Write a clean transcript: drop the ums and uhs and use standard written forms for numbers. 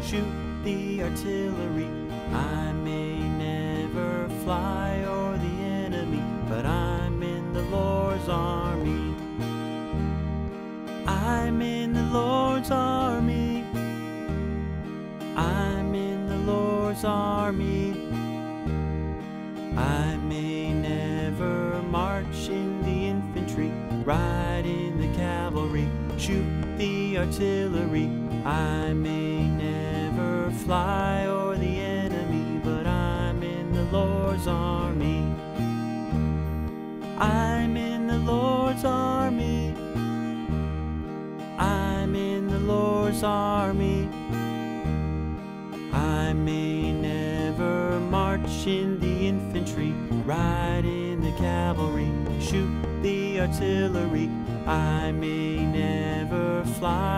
shoot the artillery. I may never fly o'er the enemy, but I'm in the Lord's army. I'm in the Lord's army. I'm in the Lord's army. I may never march in the infantry, ride in the cavalry, shoot the artillery. I may never fly o'er the enemy, but I'm in the Lord's army. I'm in the Lord's army. I'm in the Lord's army. I may never march in the infantry, ride in the cavalry, shoot the artillery. I may never fly